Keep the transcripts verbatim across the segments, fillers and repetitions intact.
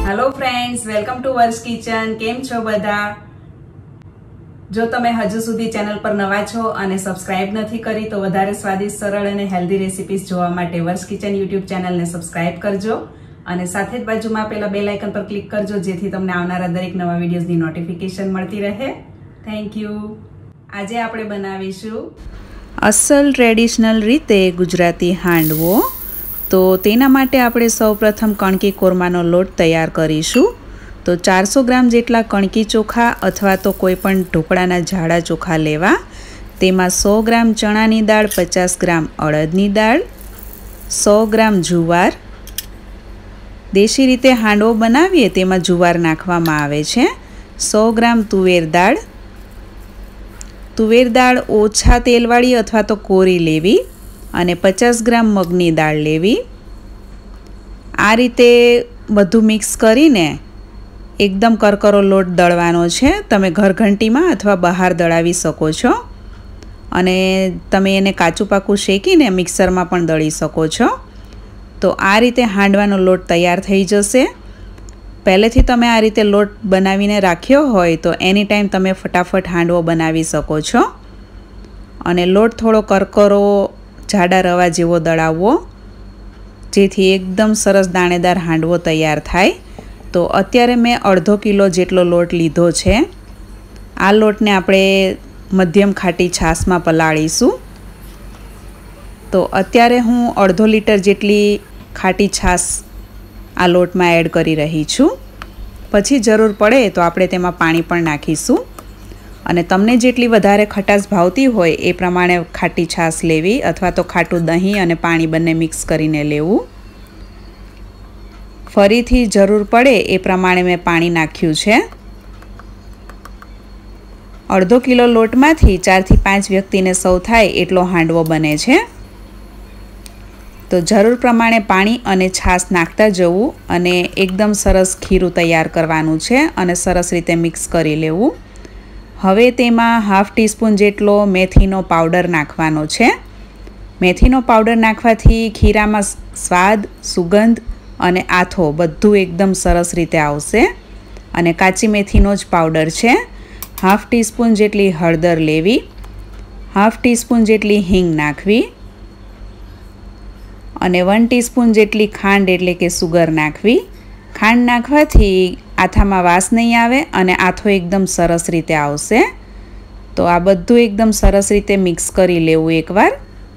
Hello friends, welcome to Varsh kitchen. केम छो बधा? जो तमे हजू सुधी चैनल पर नवा छो अने सब्सक्राइब नथी करी तो वधारे स्वादिष्ट, सरल अने हेल्दी रेसिपीज जोवा माटे वर्ष किचन यूट्यूब चैनल ने सब्सक्राइब करजो अने साथे ज बाजुमां पेला बेल आइकन पर क्लिक करजो जेथी तमने आवनारा दरेक नवा विडियोजनी नोटिफिकेशन मळती रहे। Thank you. आजे आपणे बनावीशुं असल ट्रेडिशनल रीते गुजराती हांडवो। तो तेना माटे आपणे सौप्रथम कणकी कोरमानो लोट तैयार करीशुं। तो चार सौ ग्राम जेटला कणकी चोखा अथवा तो कोईपण ढोकळाना जाड़ा चोखा लेवा। तेमां सौ ग्राम चणानी दाळ, पचास ग्राम अड़दनी दाळ, सौ ग्राम जुवार। देशी रीते हांडवो बनावीए तेमां जुवार नाखवामां आवे छे। सौ ग्राम तुवेर दाळ। तुवेर दाळ ओछा तेलवाળી अथवा तो कोरी लेवी અને પચાસ ગ્રામ મગની દાળ લેવી। આ રીતે બધું મિક્સ કરીને એકદમ કરકરો લોટ દળવાનો છે। તમે ઘરઘંટીમાં અથવા બહાર દળાવી શકો છો અને તમે એને કાચું પાકું શેકીને મિક્સરમાં પણ દળી શકો છો। તો આ રીતે હાંડવાનો લોટ તૈયાર થઈ જશે। પહેલેથી તમે આ રીતે લોટ બનાવીને રાખ્યો હોય તો એની ટાઈમ તમે ફટાફટ હાંડવો બનાવી શકો છો। અને લોટ થોડો કરકરો जाड़ा रवा जेवो दळावो जेथी एकदम सरस दाणेदार हांडवो तैयार थाय। तो अत्यारे मैं अर्धो किलो जेटलो लोट लीधो छे। आ लोटने आपणे मध्यम खाटी छाशमां पलाळीशुं। तो अत्यारे हूँ अर्धो लीटर जेटली खाटी छाश आ लोटमां एड करी रही छुं। पछी जरूर पड़े तो आपणे तेमां पाणी पण नाखीशुं અને તમને જેટલી વધારે ખટાશ ભાવતી હોય એ પ્રમાણે ખાટી છાશ લેવી અથવા તો ખાટું દહીં અને પાણી બંને મિક્સ કરીને લેવું। ફરીથી જરૂર પડે એ પ્રમાણે મેં પાણી નાખ્યું છે। અડધો કિલો લોટમાંથી ચારથી પાંચ વ્યક્તિને સૌ થાય એટલો હાંડવો બને છે। તો જરૂર પ્રમાણે પાણી અને છાશ નાખતા જવું અને એકદમ સરસ ખીરું તૈયાર કરવાનું છે અને સરસ રીતે મિક્સ કરી લેવું। હવે તેમાં હાફ ટીસ્પૂન જેટલો મેથીનો પાવડર નાખવાનો છે। મેથીનો પાવડર નાખવાથી ખીરામાં સ્વાદ, સુગંધ અને આથો બધું એકદમ સરસ રીતે આવશે। અને કાચી મેથીનો જ પાવડર છે। હાફ ટીસ્પૂન જેટલી હળદર લેવી, હાફ ટીસ્પૂન જેટલી હિંગ નાખવી અને વન ટીસ્પૂન જેટલી ખાંડ એટલે કે સુગર નાખવી। ખાંડ નાખવાથી આથામાં વાસ નહીં આવે અને આથો એકદમ સરસ રીતે આવશે। તો આ બધું એકદમ સરસ રીતે મિક્સ કરી લેવું એકવાર।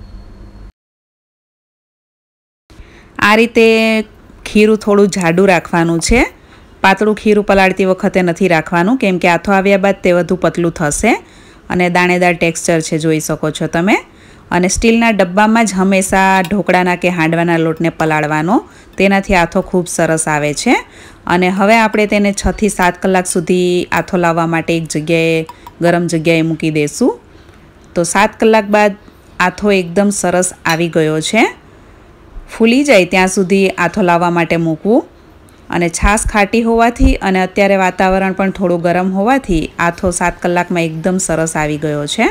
આ રીતે ખીરું થોડું જાડું રાખવાનું છે। પાતળું ખીરું પલાળતી વખતે નથી રાખવાનું કેમ કે આથો આવ્યા બાદ તે વધુ પતલું થશે અને દાણેદાર ટેક્સચર છે, જોઈ શકો છો તમે। અને સ્ટીલના ડબ્બામાં જ હંમેશા ઢોકળાના કે હાંડવાના લોટને પલાળવાનો, તેનાથી આથો ખૂબ સરસ આવે છે। અને હવે આપણે તેને છ થી સાત કલાક સુધી આથો લાવવા માટે એક જગ્યાએ ગરમ જગ્યાએ મૂકી દઈશું। તો સાત કલાક બાદ આથો એકદમ સરસ આવી ગયો છે। ફૂલી જાય ત્યાં સુધી આથો લાવવા માટે મૂકવું। અને છાશ ખાટી હોવાથી અને અત્યારે વાતાવરણ પણ થોડું ગરમ હોવાથી આથો સાત કલાકમાં એકદમ સરસ આવી ગયો છે।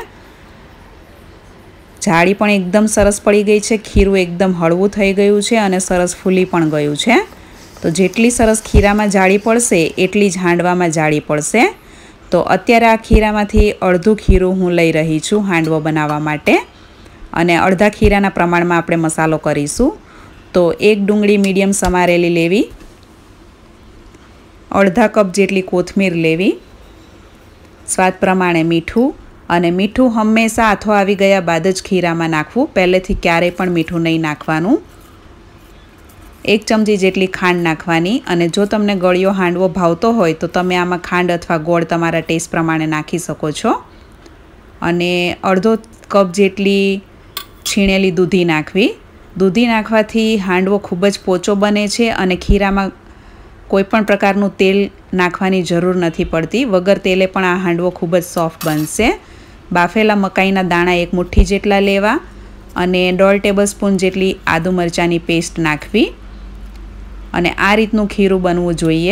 જાળી પણ એકદમ સરસ પડી ગઈ છે, ખીરું એકદમ હળવું થઈ ગયું છે અને સરસ ફૂલી પણ ગયું છે। તો જેટલી સરસ ખીરામાં જાળી પડશે એટલી જ હાંડવામાં જાળી પડશે। તો અત્યારે આ ખીરામાંથી અડધું ખીરું હું લઈ રહી છું હાંડવો બનાવવા માટે અને અડધા ખીરાના પ્રમાણમાં આપણે મસાલો કરીશું। તો એક ડુંગળી મીડિયમ સમારેલી લેવી, અડધા કપ જેટલી કોથમીર લેવી, સ્વાદ પ્રમાણે મીઠું અને મીઠું હંમેશા આથો આવી ગયા બાદ જ ખીરામાં નાખવું, પહેલેથી ક્યારેય પણ મીઠું નહીં નાખવાનું। એક ચમચી જેટલી ખાંડ નાખવાની અને જો તમને ગળ્યો હાંડવો ભાવતો હોય તો તમે આમાં ખાંડ અથવા ગોળ તમારા ટેસ્ટ પ્રમાણે નાખી શકો છો। અને અડધો કપ જેટલી છીણેલી દૂધી નાખવી। દૂધી નાખવાથી હાંડવો ખૂબ જ પોચો બને છે અને ખીરામાં કોઈપણ પ્રકારનું તેલ નાખવાની જરૂર નથી પડતી। વગર તેલે પણ આ હાંડવો ખૂબ જ સોફ્ટ બનશે। બાફેલા મકાઈના દાણા એક મુઠ્ઠી જેટલા લેવા અને દોઢ ટેબલ સ્પૂન જેટલી આદુ મરચાંની પેસ્ટ નાખવી અને આ રીતનું ખીરું બનવું જોઈએ।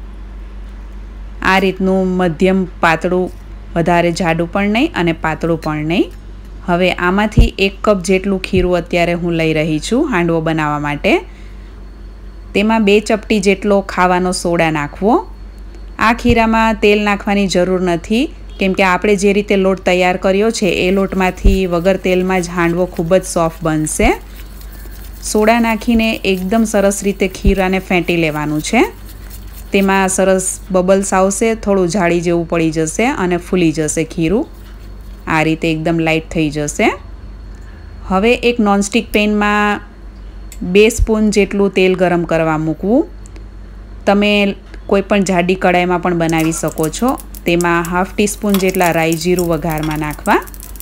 આ રીતનું મધ્યમ પાતળું, વધારે જાડું પણ નહીં અને પાતળું પણ નહીં। હવે આમાંથી એક કપ જેટલું ખીરું અત્યારે હું લઈ રહી છું હાંડવો બનાવવા માટે। તેમાં બે ચપટી જેટલો ખાવાનો સોડા નાખવો। આ ખીરામાં તેલ નાખવાની જરૂર નથી, કેમ કે આપણે જે રીતે લોટ તૈયાર કર્યો છે એ લોટમાંથી વગર તેલમાં જ હાંડવો ખૂબ જ સોફ્ટ બનશે। સોડા નાખીને એકદમ સરસ રીતે ખીરાને ફેંટી લેવાનું છે। તેમાં સરસ બબલ્સ આવશે, થોડું જાળી જેવું પડી જશે અને ફૂલી જશે ખીરું। આ રીતે એકદમ લાઇટ થઈ જશે। હવે એક નોનસ્ટિક પેનમાં બે સ્પૂન જેટલું તેલ ગરમ કરવા મૂકવું। તમે કોઈ પણ જાડી કડાઈમાં પણ બનાવી શકો છો। તેમાં હાફ ટીસ્પૂન જેટલા રાઈ જીરું વઘારમાં નાખવા,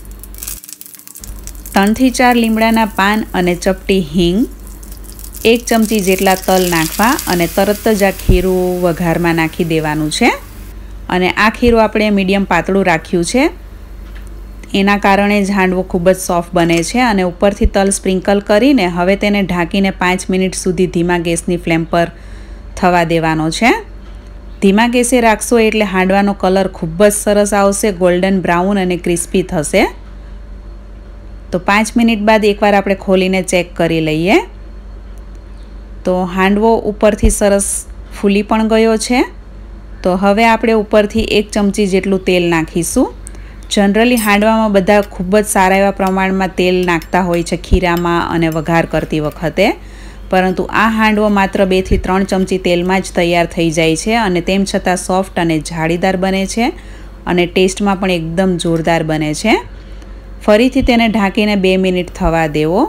ત્રણથી ચાર લીમડાના પાન અને ચપટી હિંગ, એક ચમચી જેટલા તલ નાખવા અને તરત જ આ ખીરું વઘારમાં નાખી દેવાનું છે। અને આ ખીરું આપણે મીડિયમ પાતળું રાખ્યું છે, એના કારણે જ હાંડવો ખૂબ જ સોફ્ટ બને છે। અને ઉપરથી તલ સ્પ્રિંકલ કરીને હવે તેને ઢાંકીને પાંચ મિનિટ સુધી ધીમા ગેસની ફ્લેમ પર થવા દેવાનો છે। ધીમા ગેસે રાખશો એટલે હાંડવાનો કલર ખૂબ જ સરસ આવશે, ગોલ્ડન બ્રાઉન અને ક્રિસ્પી થશે। તો પાંચ મિનિટ બાદ એકવાર આપણે ખોલીને ચેક કરી લઈએ તો હાંડવો ઉપરથી સરસ ફૂલી પણ ગયો છે। તો હવે આપણે ઉપરથી એક ચમચી જેટલું તેલ નાખીશું। જનરલી હાંડવામાં બધા ખૂબ જ સારા એવા પ્રમાણમાં તેલ નાખતા હોય છે ખીરામાં અને વઘાર કરતી વખતે, પરંતુ આ હાંડવો માત્ર બેથી ત્રણ ચમચી તેલમાં જ તૈયાર થઈ જાય છે અને તેમ છતાં સોફ્ટ અને જાળીદાર બને છે અને ટેસ્ટમાં પણ એકદમ જોરદાર બને છે। ફરીથી તેને ઢાંકીને બે મિનિટ થવા દેવો।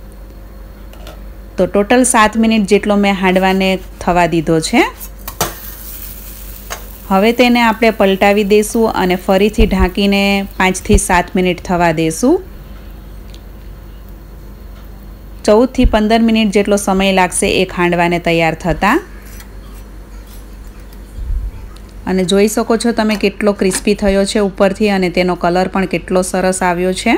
તો ટોટલ સાત મિનિટ જેટલો મેં હાંડવાને થવા દીધો છે। હવે તેને આપણે પલટાવી દઈશું અને ફરીથી ઢાંકીને પાંચથી સાત મિનિટ થવા દઈશું। ચૌદથી પંદર મિનિટ જેટલો સમય લાગશે એક હાંડવાને તૈયાર થતાં। અને જોઈ શકો છો તમે કેટલો ક્રિસ્પી થયો છે ઉપરથી અને તેનો કલર પણ કેટલો સરસ આવ્યો છે।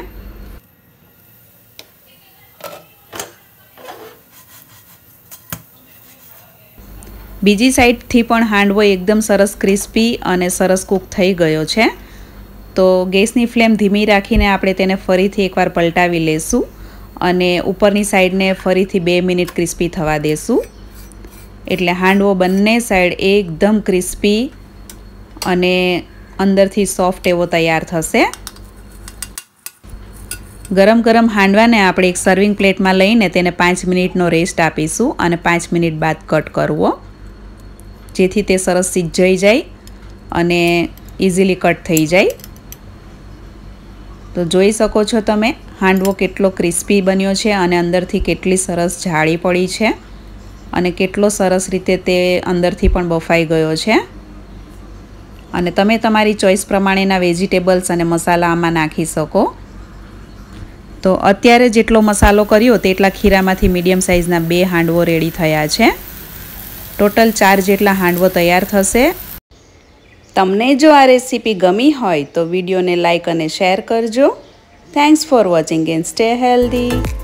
બીજી સાઈડથી પણ હાંડવો એકદમ સરસ ક્રિસ્પી અને સરસ કૂક થઈ ગયો છે। તો ગેસની ફ્લેમ ધીમી રાખીને આપણે તેને ફરીથી એકવાર પલટાવી લઈશું અને ઉપરની સાઈડને ફરીથી બે મિનિટ ક્રિસ્પી થવા દેશું, એટલે હાંડવો બંને સાઈડ એકદમ ક્રિસ્પી અને અંદરથી સોફ્ટ એવો તૈયાર થશે। ગરમ ગરમ હાંડવાને આપણે એક સર્વિંગ પ્લેટમાં લઈને તેને પાંચ મિનિટનો રેસ્ટ આપીશું અને પાંચ મિનિટ બાદ કટ કરવો, જેથી તે સરસ સિજાઈ જાય અને ઇઝીલી કટ થઈ જાય। તો જોઈ શકો છો તમે હાંડવો કેટલો ક્રિસ્પી બન્યો છે અને અંદરથી કેટલી સરસ જાળી પડી છે અને કેટલો સરસ રીતે તે અંદરથી પણ બફાઈ ગયો છે। અને તમે તમારી ચોઈસ પ્રમાણેના વેજીટેબલ્સ અને મસાલા આમાં નાખી શકો। તો અત્યારે જેટલો મસાલો કર્યો તેટલા ખીરામાંથી મીડિયમ સાઇઝના બે હાંડવો રેડી થયા છે। ટોટલ ચાર જેટલા હાંડવો તૈયાર થશે। તમને જો આ રેસીપી ગમી હોય તો વિડીયોને લાઇક અને શેર કરજો। Thanks for watching and stay healthy.